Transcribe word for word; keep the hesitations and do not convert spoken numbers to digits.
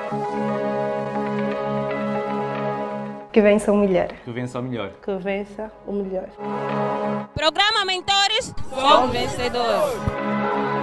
Que vença o melhor. Que vença o melhor. Que vença o melhor. Programa Mentores, somos vencedores.